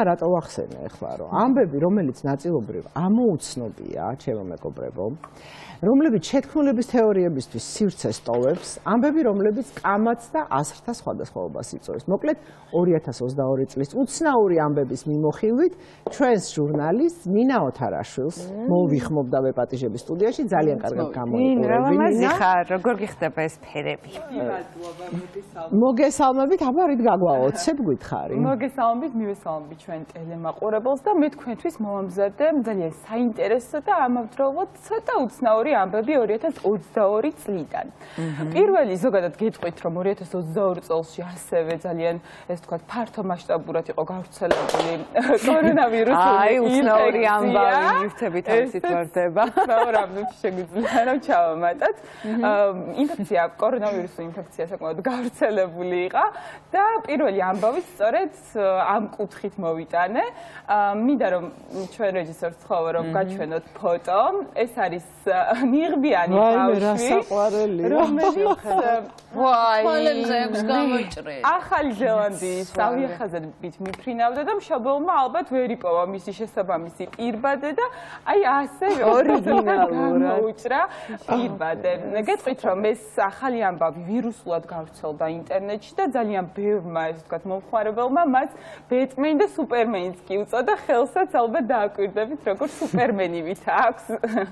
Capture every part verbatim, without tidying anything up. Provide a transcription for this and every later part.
რატო ვახსენე ახლა რომ ამბები რომელიც ნაწილობრივ ამოუცნობია ჩემო მეგობრებო რომლებიც შეთქმულების თეორიებისთვის სივრცეს ტოვებს ამბები რომლებიც კამათს და აზრთა სხვადასხვაობას იწვევს მოკლედ ორი ათას ოცდაორი წლის უცნაური ამბების მიმოხილვით ჩვენს ჟურნალისტს ნინა ოთარაშვილს მოვიხმობ და ვეპატიჟების სტუდიაში ძალიან კარგად გამოიყურები ნინა ხარ როგორ გიხდება ეს ფერები მოგესალმებით აბა რით გაგვაოცებ გითხარი მოგესალმებით მივესალმებით ჩვენ ტელემაყურებელს და მე თქვენთვის მოვამზადე ძალიან საინტერესო და ამავდროულად ცოტა უცნაური ამბები ორი ათას ოცდაორი წლიდან. პირველი ზოგადად გეტყვით რომ ორი ათას ოცდაორი წელში ასევე ძალიან ეს თქვათ ფართო მასშტაბურად იყო გავრცელებული კორონავირუსი. აი უცნაური ამბავი ნივთებით ამით ვარდება. უცნაური შეგვიძლია რომ ჩავამატოთ. ინფექცია კორონავირუსი ინფექცია საკმაოდ გავრცელებული იყო და პირველი ამბავი სწორედ ამ კუთხით მოვიტანე. მინდა რომ ჩვენ რეჟისორს ხოვა რომ გაჩვენოთ ფოტო. ეს არის ნიღბიანი ბავშვი, რომელიც ფოლებზე აქვს გამოჭრილი. ახალი ზელანდიის ავიახაზებით მიფრინავდა და მშობელმა ალბათ ვერ იპოვა მისი შესაბამისი პირბადე და აი ასე ორიგინალურად მოუჭრა პირბადე. გეტყვით რომ ეს ახალი ამბავი ვირუსულად გავრცელდა ინტერნეტში და ძალიან ბევრმა ესე ვთქვათ მომხმარებელმა მას ბეტმენი და სუპერმენიც კი უწოდა ხელსაც ალბათ დააკვირდებით როგორ სუპერმენივით აქვს.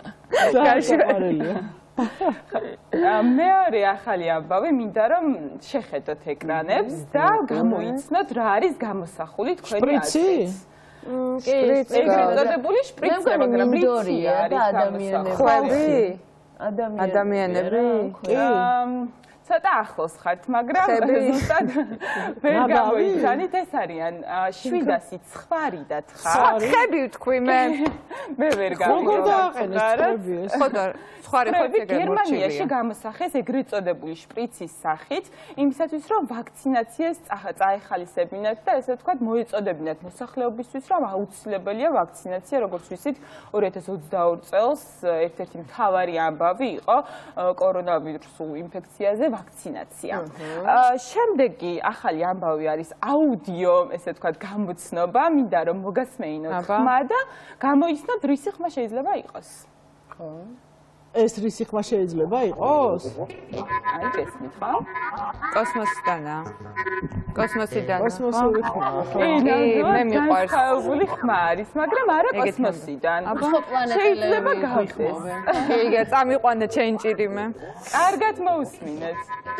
მეორე ახალი ამბავი მინდა რომ შეხედოთ ეკრანებს და გამოიცნოთ რა არის გამოსახული თქვენი აზრით. შპრიცი. ეგრეთ წოდებული შპრიცი, მაგრამ მინდორია და ადამიანები. ადამიანები? კი. ცოტა ახლოს ხართ, მაგრამ ზუსტად ვერ გამოიცანით, ეს არიან შვიდასი ცხვარი და თხა. თხები ვთქვი მე. მე ვერ გამოვიყენე. ხოდა ცხვარი ხო ეგრე გერმანიაში გამოსახეს ეგრეთ წოდებული შპრიცის სახით, იმისათვის რომ ვაქცინაციას წაეხალისებინათ და ესე ვთქვათ მოეწოდებინათ მოსახლეობისთვის, რომ აუცილებელია ვაქცინაცია, როგორც ვიცით, ორი ათას ოცდაორი წელს ერთ-ერთი მთავარი ამბავი იყო კორონავირუსულ ინფექციაზე ვაქცინაცია. შემდეგი ახალი ამბავი არის აუდიო, ესე ვთქვათ, გამოცნობა, მინდა რომ მოგასმეინოთ ხმა და გამოიცნოთ რისი ხმა შეიძლება იყოს. ხო. ეს რისი ხმა შეიძლება იყოს? აი გესმით ხო? კოსმოსიდანა. კოსმოსიდან. კოსმოსური ხმა. კი, მე მიყვარს. ხაებული ხმა არის, მაგრამ არა კოსმოსიდან. შეიძლება გავხდეს. იგი წამიყვანე ჩენჭირი მე. კარგად მოусმინეთ.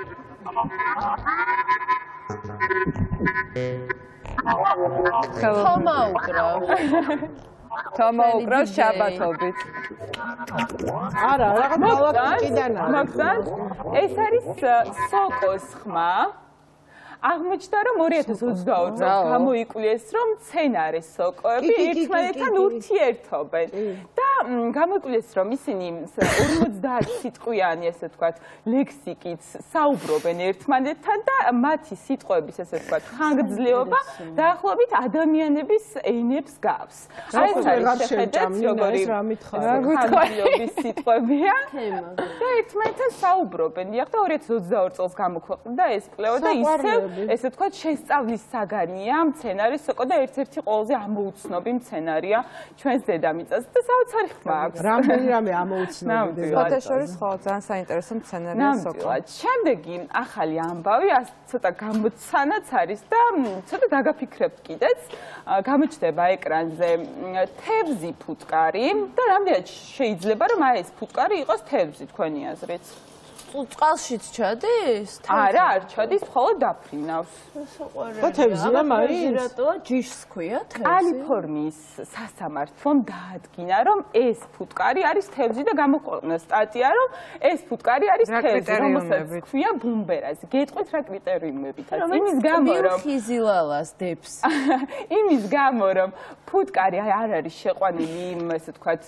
ხომა უკრავ. თომა უკრავ შაბათობით. არა, რაღაც ალაკიდან არის. მაგდან ეს არის სოკოს ხმა. აღმოჩნდა რომ ორი ათას ოცდაორი წელს გამოიკვლიეს რომ მცენარე სოკოები ერთმანეთთან ურთიერთობენ და გამოიკვლიეს რომ ისინი ორმოცდაათი სიტყვიანი ესე ვთქვათ ლექსიკით საუბრობენ ერთმანეთთან და მათი სიტყვების ესე ვთქვათ ხანგრძლივობა დაახლოებით ადამიანების ენებს გავს. აი ეს არის შეხედეთ როგორი ხანგრძლივობის სიტყვებია და ერთმანეთთან საუბრობენ. ეხლა ორი ათას ოცდაორი წელს გამოქვეყნდა ეს კვლევა და ისევ ესე ვთქვათ შესწავლის საგანია მცენარის სოკო და ერთ-ერთი ყველაზე ამოუცნობი მცენარია ჩვენს დედამიწაზე და საოცარი ხმა აქვს. რამდენი რამე ამოუცნობი ფოტოშორის ხო ძალიან საინტერესო მცენარია სოკო. შემდეგი ახალი ამბავი ცოტა გამოცანაც არის და ცოტა დაგაფიქრებთ კიდეც. გამოჩნდება ეკრანზე თევზი ფუტკარი და რამდენად შეიძლება რომ აი ეს ფუტკარი იყოს თევზი თქვენი აზრით? წყალშიც ჩადის? არა, არ ჩადის, მხოლოდ დაფრინავს. ხო, თევზი რა არის? რატოა ჯიშს ქვია თევზი? კალიფორნიის სასამართლომ დაადგინა, რომ ეს ფუტკარი არის თევზი და გამოქვეყნა სტატია, რომ ეს ფუტკარი არის თევზი, რომელსაც ქვია ბუმბერაზი. გეტყვით რა კრიტერიუმებითაც? იმის გამო, რომ ხიზილალას დებს. იმის გამო, რომ ფუტკარი აი არ არის შეყვანილი იმ ესე ვთქვათ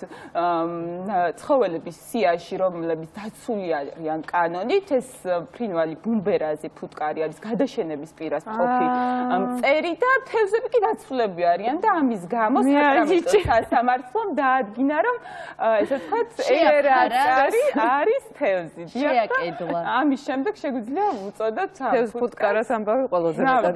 ცხოველების სიაში, რომლებიც დაცული არიან კანონით, ეს ფრინვალი ბუმბერაზი ფუტკარი არის გადაშენების პირას მყოფი მწერი და თევზები კი დაცულები არიან და ამის გამო საკრამენტო სასამართლომ დაადგინა, რომ ესე ვთქვათ ერაცარი არის თევზი. შეაკედლა. ამის შემდეგ შეგვიძლია უწოდოთ თევზ ფუტკარას ამბავი ყველაზე მეტად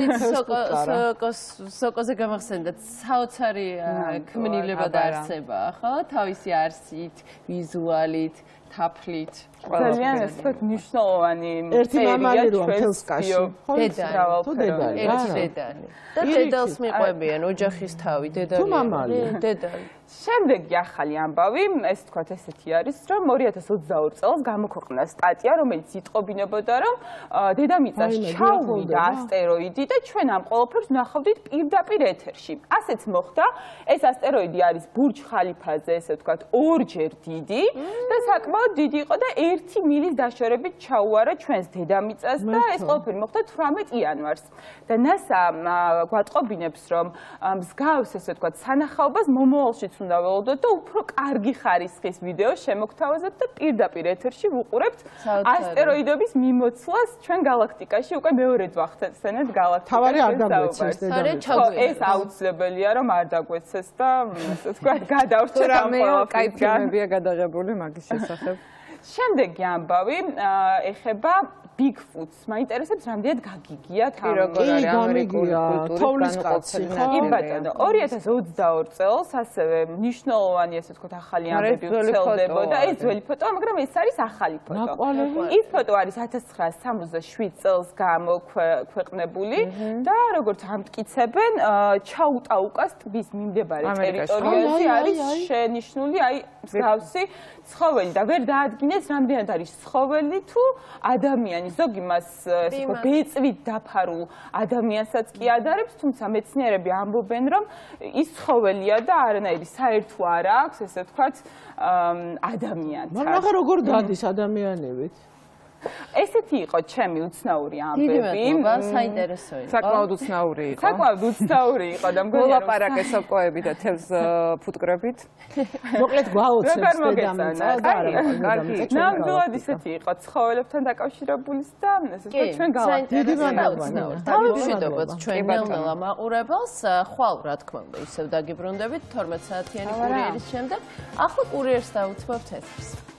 მომწონს. სოკოზე გამახსენდა საოცარი ქმნილება და არსება, ხო? თავისი არსით, ვიზუალით, თაფლით. ძალიან ეს თქვათ მნიშვნელოვანი ერთი მამალი როა თელსკაში. დედალი. თუ დედალი. ერთი დედალი. და დედალს მიყვებიან ოჯახის თავი, დედალი. თუ მამალი. დედალი. შემდეგი ახალი ამბავი, ეს თქვათ ესეთი არის, რომ ორი ათას ოცდაორი წელს გამოქვეყნდა სტატია, რომელიც იტყობინებოდა, რომ დედამიწას ჩაუვიდა ასტეროიდი და ჩვენ ამ ყველაფერს ვნახავდით პირდაპირ ეთერში. ასეც მოხდა, ეს ასტეროიდი არის ბურჯ ხალიფაზე, ესე ვთქვათ, ორჯერ დიდი და საკმაოდ დიდი იყო და ერთი მილის დაშორებით ჩაუარა ჩვენს დედამიწას და ეს ყველაფერი მოხდა თვრამეტ იანვარს. და ნასა გვატყობინებს, რომ მსგავს, ესე ვთქვათ, სანახაობას მომავალშიც უნდა ველოდოთ და უფრო კარგი ხარისხის ვიდეო შემოგთავაზებთ და პირდაპირ ეთერში ვუყურებთ ასტეროიდების მიმოცვლას ჩვენ გალაქტიკაში უკვე მეორედ ვახსენებთ გალაქტიკას. თავარი არ დაგვეცეს დედამიწა. ეს აუცილებელია რომ არ დაგვეცეს და ასე ვთქვათ გადავრჩეთ ამ ყველაფერს. კაი ფილმებია გადაღებული მაგის შესახებ. შემდეგი ამბავი ეხება Bigfoots. მაინტერესებს რამდენად გაგიგიათ ამ ამერიკული თოვლის კაცი. კი ბატონო, ორი ათას ოცდაორი წელს ასევე მნიშვნელოვანი ესე ვთქვათ ახალი ამბები ვრცელდებოდა. ეს ძველი ფოტოა, მაგრამ ეს არის ახალი ფოტო. ის ფოტო არის ათას ცხრაასი სამოცდაშვიდ წელს გამოქვეყნებული და როგორც ამტკიცებენ, ჩაუტაუკას ტბის მიმდებარე ტერიტორიაზე არის შენიშნული აი მსგავსი ცხოველი და ვერ დაადგინეს რამდენად არის ცხოველი თუ ადამიანი. ზოგი მას ესე ვთქვათ ბეწვით დაფარულ ადამიანსაც კი ადარებს, თუმცა მეცნიერები ამბობენ, რომ ის ცხოველია და არანაირი საერთო არ აქვს, ესე ვთქვათ, ადამიანთან. მაგრამ ახლა როგორ დადის ადამიანებით? ესეთი იყო ჩემი უცნაური ამბები. დიდი მადლობა, საინტერესო იყო. საკმაოდ უცნაური იყო. საკმაოდ უცნაური იყო და მგონია რომ ვლაპარაკე სოკოებით და თევზ ფუტკრებით. მოკლედ გვაოცებს დედამიწა და არა. კარგი. ნამდვილად ისეთი იყო ცხოველებთან დაკავშირებულის და ესე ვთქვათ ჩვენ გალაქტიკაში. დიდი მადლობა. თავმჯდომობთ ჩვენ ნელ-ნელა მაყურებელს, ხვალ რა თქმა უნდა ისევ დაგიბრუნდებით თორმეტ საათიანი კურიერის შემდეგ. ახლა კურიერს დავუწყებთ ეთერს.